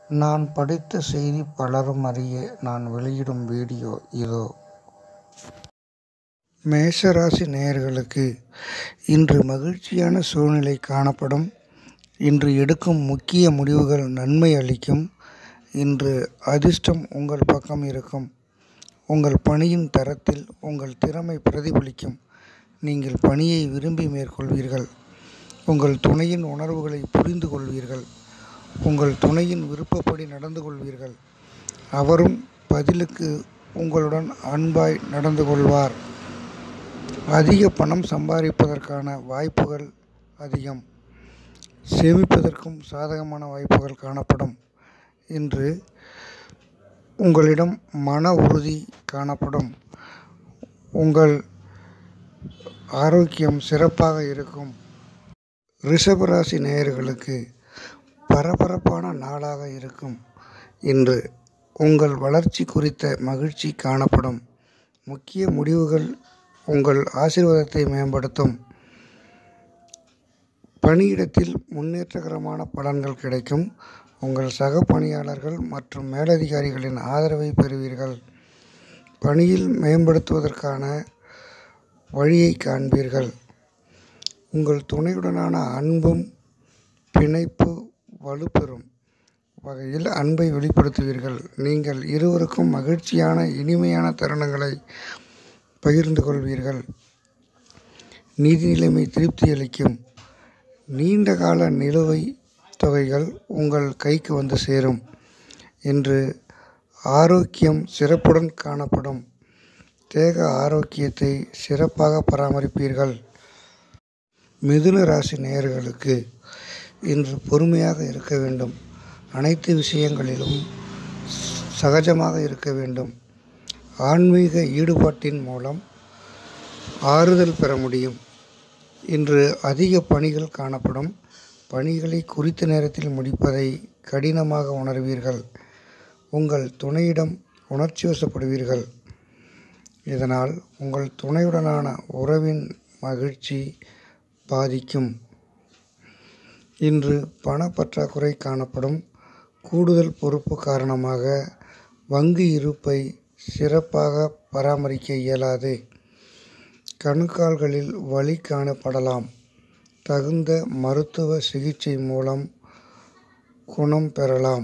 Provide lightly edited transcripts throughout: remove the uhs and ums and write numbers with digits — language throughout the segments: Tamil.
நான் படித்த செய்தி பலரும் அறிய நான் வெளியிடும் வீடியோ இதோ. மேஷராசி நேயர்களுக்கு இன்று மகிழ்ச்சியான சூழ்நிலை காணப்படும். இன்று எடுக்கும் முக்கிய முடிவுகள் நன்மை அளிக்கும். இன்று அதிர்ஷ்டம் உங்கள் பக்கம் இருக்கும். உங்கள் பணியின் தரத்தில் உங்கள் திறமை பிரதிபலிக்கும். நீங்கள் பணியை விரும்பி மேற்கொள்வீர்கள். உங்கள் துணையின் உணர்வுகளை புரிந்து கொள்வீர்கள். உங்கள் துணையின் விருப்பப்படி நடந்து கொள்வீர்கள். அவரும் பதிலுக்கு உங்களுடன் அன்பாய் நடந்து கொள்வார். அதிக பணம் சம்பாதிப்பதற்கான வாய்ப்புகள் அதிகம். சேமிப்பதற்கும் சாதகமான வாய்ப்புகள் காணப்படும். இன்று உங்களிடம் மன உறுதி காணப்படும். உங்கள் ஆரோக்கியம் சிறப்பாக இருக்கும். ரிஷபராசி நேயர்களுக்கு பரபரப்பான நாளாக இருக்கும். இன்று உங்கள் வளர்ச்சி குறித்த மகிழ்ச்சி காணப்படும். முக்கிய முடிவுகள் உங்கள் ஆசீர்வாதத்தை மேம்படுத்தும். பணியிடத்தில் முன்னேற்றகரமான பலன்கள் கிடைக்கும். உங்கள் சக பணியாளர்கள் மற்றும் மேலதிகாரிகளின் ஆதரவை பெறுவீர்கள். பணியில் மேம்படுத்துவதற்கான வழியை காண்பீர்கள். உங்கள் துணையுடனான அன்பும் பிணைப்பு வலுப்பெறும் வகையில் அன்பை வெளிப்படுத்துவீர்கள். நீங்கள் இருவருக்கும் மகிழ்ச்சியான இனிமையான தருணங்களை பகிர்ந்து கொள்வீர்கள். நிதி நிலைமை திருப்தி அளிக்கும். நீண்ட கால நிலுவைத் தொகைகள் உங்கள் கைக்கு வந்து சேரும். இன்று ஆரோக்கியம் சிறப்புடன் காணப்படும். தேக ஆரோக்கியத்தை சிறப்பாக பராமரிப்பீர்கள். மிதுன ராசி நேயர்களுக்கு இன்று பொறுமையாக இருக்க வேண்டும். அனைத்து விஷயங்களிலும் சகஜமாக இருக்க வேண்டும். ஆன்மீக ஈடுபாட்டின் மூலம் ஆறுதல் பெற முடியும். இன்று அதிக பணிகள் காணப்படும். பணிகளை குறித்த நேரத்தில் முடிப்பதை கடினமாக உணர்வீர்கள். உங்கள் துணையிடம் உணர்ச்சிவசப்படுவீர்கள். இதனால் உங்கள் துணையுடனான உறவின் மகிழ்ச்சி பாதிக்கும். இன்று பணப்பற்றாக்குறை காணப்படும். கூடுதல் பொறுப்பு காரணமாக வங்கி இருப்பை சிறப்பாக பராமரிக்க இயலாது. கணுக்கால்களில் வலி காணப்படலாம். தகுந்த மருத்துவ சிகிச்சை மூலம் குணம் பெறலாம்.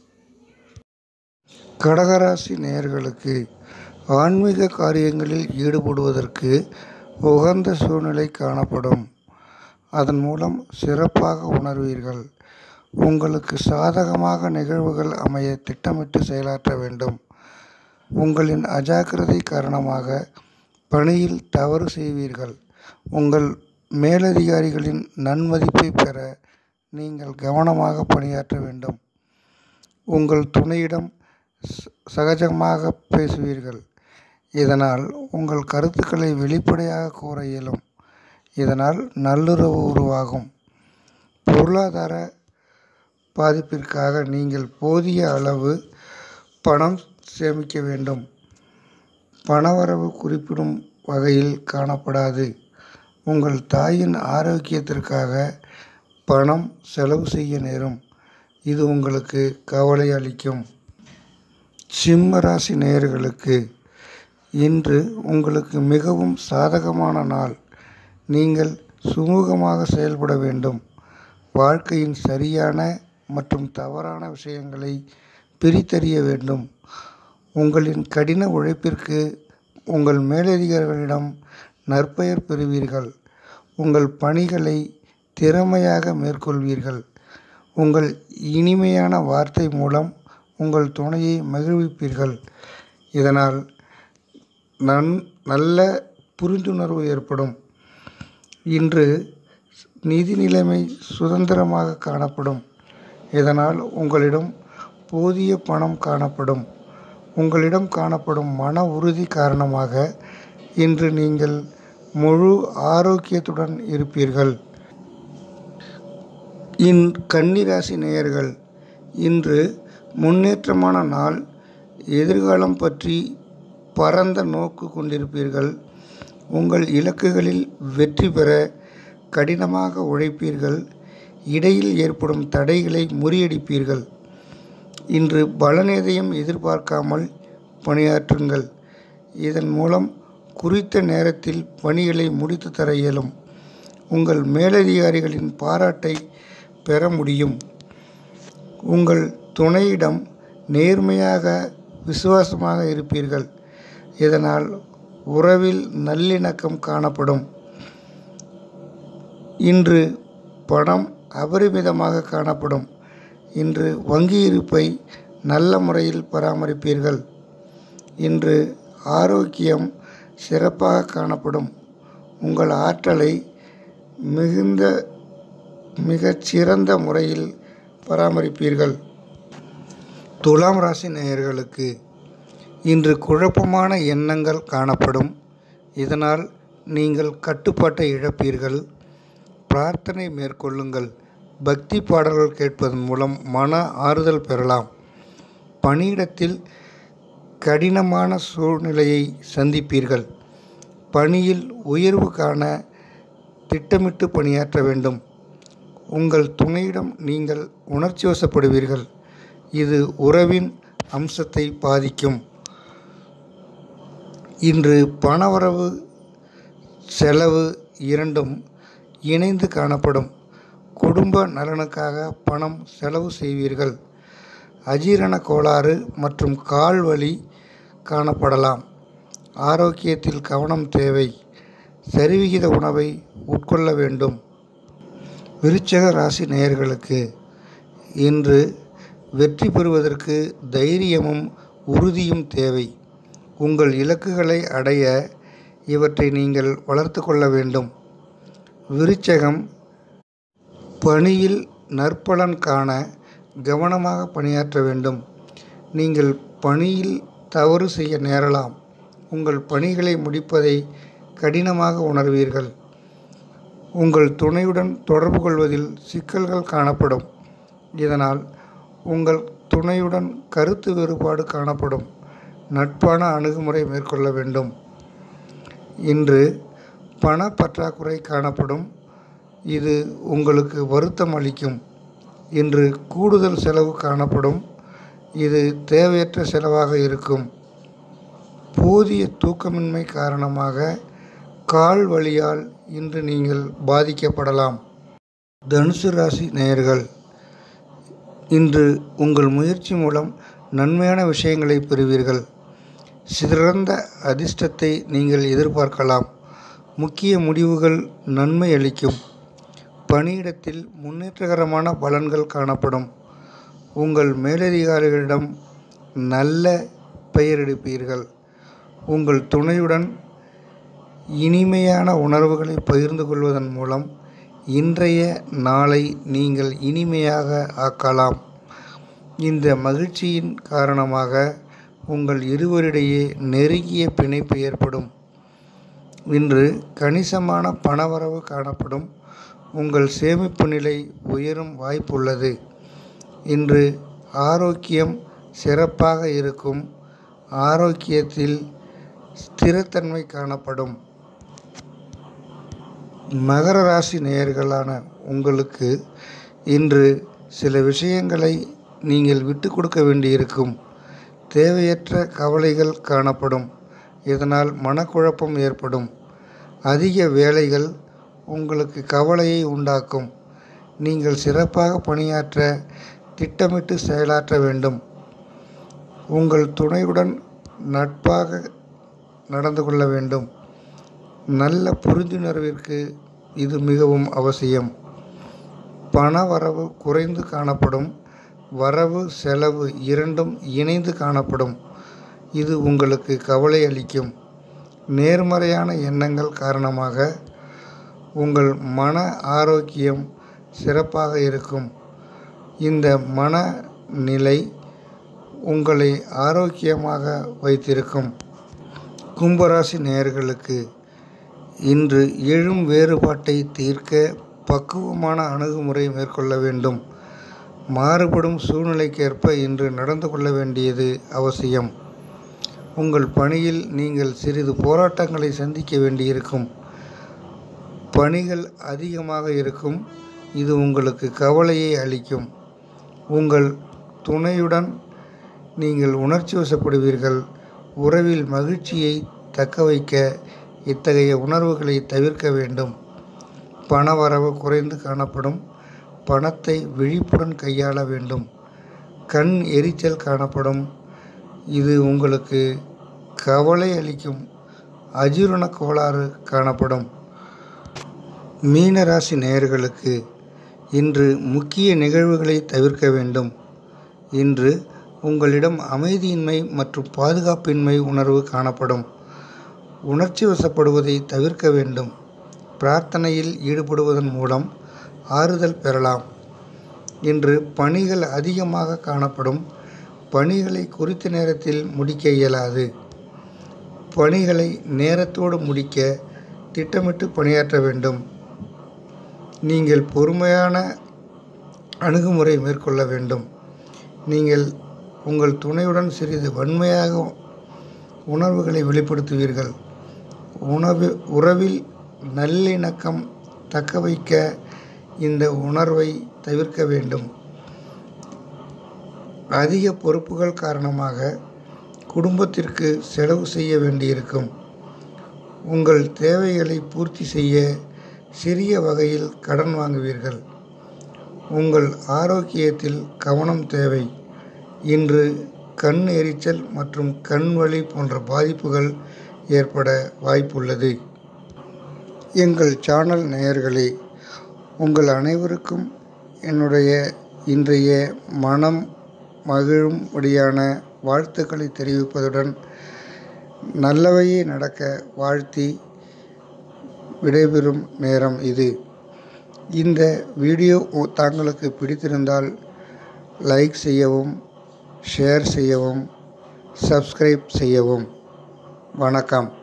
கடகராசி நேயர்களுக்கு ஆன்மீக காரியங்களில் ஈடுபடுவதற்கு உகந்த சூழ்நிலை காணப்படும். அதன் மூலம் சிறப்பாக உணர்வீர்கள். உங்களுக்கு சாதகமாக நிகழ்வுகள் அமைய திட்டமிட்டு செயலாற்ற வேண்டும். உங்களின் அஜாக்கிரதை காரணமாக பணியில் தவறு செய்வீர்கள். உங்கள் மேலதிகாரிகளின் நன்மதிப்பை பெற நீங்கள் கவனமாக பணியாற்ற வேண்டும். உங்கள் துணையிடம் சகஜமாக பேசுவீர்கள். இதனால் உங்கள் கருத்துக்களை வெளிப்படையாக கூற இயலும். இதனால் நல்லுறவு உருவாகும். பொருளாதார பாதிப்பிற்காக நீங்கள் போதிய அளவு பணம் சேமிக்க வேண்டும். பணவரவு குறிப்பிடும் வகையில் காணப்படாது. உங்கள் தாயின் ஆரோக்கியத்திற்காக பணம் செலவு செய்ய நேரும். இது உங்களுக்கு கவலை அளிக்கும். சிம்ம ராசி நேயர்களுக்கு இன்று உங்களுக்கு மிகவும் சாதகமான நாள். நீங்கள் சுமூகமாக செயல்பட வேண்டும். வாழ்க்கையின் சரியான மற்றும் தவறான விஷயங்களை பிரித்தறிய வேண்டும். உங்களின் கடின உழைப்பிற்கு உங்கள் மேலதிகாரிகளிடம் நற்பெயர் பெறுவீர்கள். உங்கள் பணிகளை திறமையாக மேற்கொள்வீர்கள். உங்கள் இனிமையான வார்த்தை மூலம் உங்கள் துணையை மகிழ்விப்பீர்கள். இதனால் நல்ல புரிந்துணர்வு ஏற்படும். இன்று நிதி நிலைமை சுதந்திரமாக காணப்படும். இதனால் உங்களிடம் போதிய பணம் காணப்படும். உங்களிடம் காணப்படும் மன உறுதி காரணமாக இன்று நீங்கள் முழு ஆரோக்கியத்துடன் இருப்பீர்கள். கன்னிராசி நேயர்கள் இன்று முன்னேற்றமான நாள். எதிர்காலம் பற்றி பரந்த நோக்கு கொண்டிருப்பீர்கள். உங்கள் இலக்குகளில் வெற்றி பெற கடினமாக உழைப்பீர்கள். இடையில் ஏற்படும் தடைகளை முறியடிப்பீர்கள். இன்று பலன் எதையும் எதிர்பார்க்காமல் பணியாற்றுங்கள். இதன் மூலம் குறித்த நேரத்தில் பணிகளை முடித்து தர இயலும். உங்கள் மேலதிகாரிகளின் பாராட்டை பெற முடியும். உங்கள் துணையிடம் நேர்மையாக விசுவாசமாக இருப்பீர்கள். இதனால் உறவில் நல்லிணக்கம் காணப்படும். இன்று பணம் அபரிமிதமாக காணப்படும். இன்று வங்கி இருப்பை நல்ல முறையில் பராமரிப்பீர்கள். இன்று ஆரோக்கியம் சிறப்பாக காணப்படும். உங்கள் ஆற்றலை மிகச்சிறந்த முறையில் பராமரிப்பீர்கள். துலாம் ராசி நேயர்களுக்கு இன்று குழப்பமான எண்ணங்கள் காணப்படும். இதனால் நீங்கள் கட்டுப்பாட்டை இழப்பீர்கள். பிரார்த்தனை மேற்கொள்ளுங்கள். பக்தி பாடல்கள் கேட்பதன் மூலம் மன ஆறுதல் பெறலாம். பணியிடத்தில் கடினமான சூழ்நிலையை சந்திப்பீர்கள். பணியில் உயர்வு காண திட்டமிட்டு பணியாற்ற வேண்டும். உங்கள் துணையிடம் நீங்கள் உணர்ச்சி வசப்படுவீர்கள். இது உறவின் அம்சத்தை பாதிக்கும். இன்று பணவரவு செலவு இரண்டும் இணைந்து காணப்படும். குடும்ப நலனுக்காக பணம் செலவு செய்வீர்கள். அஜீரண கோளாறு மற்றும் கால் வலி காணப்படலாம். ஆரோக்கியத்தில் கவனம் தேவை. சரிவிகித உணவை உட்கொள்ள வேண்டும். விருச்சிக ராசி நேயர்களுக்கு இன்று வெற்றி பெறுவதற்கு தைரியமும் உறுதியும் தேவை. உங்கள் இலக்குகளை அடைய இவற்றை நீங்கள் வளர்த்து கொள்ள வேண்டும். விருச்சிகம் பணியில் நற்பலன் காண கவனமாக பணியாற்ற வேண்டும். நீங்கள் பணியில் தவறு செய்ய நேரலாம். உங்கள் பணிகளை முடிப்பதை கடினமாக உணர்வீர்கள். உங்கள் துணையுடன் தொடர்பு கொள்வதில் சிக்கல்கள் காணப்படும். இதனால் உங்கள் துணையுடன் கருத்து வேறுபாடு காணப்படும். நட்பான அணுகுமுறை மேற்கொள்ள வேண்டும். இன்று பண பற்றாக்குறை காணப்படும். இது உங்களுக்கு வருத்தம் அளிக்கும். இன்று கூடுதல் செலவு காணப்படும். இது தேவையற்ற செலவாக இருக்கும். போதிய தூக்கமின்மை காரணமாக கால் வலியால் இன்று நீங்கள் பாதிக்கப்படலாம். தனுசு ராசி நேயர்கள் இன்று உங்கள் முயற்சி மூலம் நன்மையான விஷயங்களை பெறுவீர்கள். சிறந்த அதிர்ஷ்டத்தை நீங்கள் எதிர்பார்க்கலாம். முக்கிய முடிவுகள் நன்மை அளிக்கும். பணியிடத்தில் முன்னேற்றகரமான பலன்கள் காணப்படும். உங்கள் மேலதிகாரிகளிடம் நல்ல பெயர் எடுப்பீர்கள். உங்கள் துணையுடன் இனிமையான உணர்வுகளை பகிர்ந்து கொள்வதன் மூலம் இன்றைய நாளை நீங்கள் இனிமையாக ஆக்கலாம். இந்த மகிழ்ச்சியின் காரணமாக உங்கள் இருவரிடையே நெருங்கிய பிணைப்பு ஏற்படும். இன்று கணிசமான பணவரவு காணப்படும். உங்கள் சேமிப்பு நிலை உயரும் வாய்ப்புள்ளது. இன்று ஆரோக்கியம் சிறப்பாக இருக்கும். ஆரோக்கியத்தில் ஸ்திரத்தன்மை காணப்படும். மகர ராசி நேயர்களான உங்களுக்கு இன்று சில விஷயங்களை நீங்கள் விட்டு கொடுக்க வேண்டியிருக்கும். தேவையற்ற கவலைகள் காணப்படும். இதனால் மனக்குழப்பம் ஏற்படும். அதிக வேலைகள் உங்களுக்கு கவலையை உண்டாக்கும். நீங்கள் சிறப்பாக பணியாற்ற திட்டமிட்டு செயலாற்ற வேண்டும். உங்கள் துணையுடன் நட்பாக நடந்து கொள்ள வேண்டும். நல்ல புரிந்துணர்விற்கு இது மிகவும் அவசியம். பண வரவு குறைந்து காணப்படும். வரவு செலவு இரண்டும் இணைந்து காணப்படும். இது உங்களுக்கு கவலை அளிக்கும். நேர்மறையான எண்ணங்கள் காரணமாக உங்கள் மன ஆரோக்கியம் சிறப்பாக இருக்கும். இந்த மனநிலை உங்களை ஆரோக்கியமாக வைத்திருக்கும். கும்பராசி நேயர்களுக்கு இன்று எழும் வேறுபாட்டை தீர்க்க பக்குவமான அணுகுமுறை மேற்கொள்ள வேண்டும். மாறுபடும் சூழ்நிலைக்கேற்ப இன்று நடந்து கொள்ள வேண்டியது அவசியம். உங்கள் பணியில் நீங்கள் சிறிது போராட்டங்களை சந்திக்க வேண்டியிருக்கும். பணிகள் அதிகமாக இருக்கும். இது உங்களுக்கு கவலையை அளிக்கும். உங்கள் துணையுடன் நீங்கள் உணர்ச்சி வசப்படுவீர்கள். உறவில் மகிழ்ச்சியை தக்க வைக்க இத்தகைய உணர்வுகளை தவிர்க்க வேண்டும். பணவரவு குறைந்து காணப்படும். பணத்தை விழிப்புடன் கையாள வேண்டும். கண் எரிச்சல் காணப்படும். இது உங்களுக்கு கவலை அளிக்கும். அஜீரண கோளாறு காணப்படும். மீனராசி நேயர்களுக்கு இன்று முக்கிய நிகழ்வுகளை தவிர்க்க வேண்டும். இன்று உங்களிடம் அமைதியின்மை மற்றும் பாதுகாப்பின்மை உணர்வு காணப்படும். உணர்ச்சி வசப்படுவதை தவிர்க்க வேண்டும். பிரார்த்தனையில் ஈடுபடுவதன் மூலம் ஆறுதல் பெறலாம். இன்று பணிகள் அதிகமாக காணப்படும். பணிகளை குறித்த நேரத்தில் முடிக்க இயலாது. பணிகளை நேரத்தோடு முடிக்க திட்டமிட்டு பணியாற்ற வேண்டும். நீங்கள் பொறுமையான அணுகுமுறை மேற்கொள்ள வேண்டும். நீங்கள் உங்கள் துணையுடன் சிறிது வன்மையாக உணர்வுகளை வெளிப்படுத்துவீர்கள். உறவில் நல்லிணக்கம் தக்க வைக்க இந்த உணர்வை தவிர்க்க வேண்டும். அதிக பொறுப்புகள் காரணமாக குடும்பத்திற்கு செலவு செய்ய வேண்டியிருக்கும். உங்கள் தேவைகளை பூர்த்தி செய்ய சிறிய வகையில் கடன் வாங்குவீர்கள். உங்கள் ஆரோக்கியத்தில் கவனம் தேவை. இன்று கண் எரிச்சல் மற்றும் கண் வலி போன்ற பாதிப்புகள் ஏற்பட வாய்ப்புள்ளது. எங்கள் சேனல் நேயர்களே, உங்கள் அனைவருக்கும் என்னுடைய இன்றைய மனம் மகிழும்படியான வாழ்த்துக்களை தெரிவிப்பதுடன் நல்லவையே நடக்க வாழ்த்தி விடைபெறும் நேரம் இது. இந்த வீடியோ தாங்களுக்கு பிடித்திருந்தால் லைக் செய்யவும், ஷேர் செய்யவும், சப்ஸ்கிரைப் செய்யவும். வணக்கம்.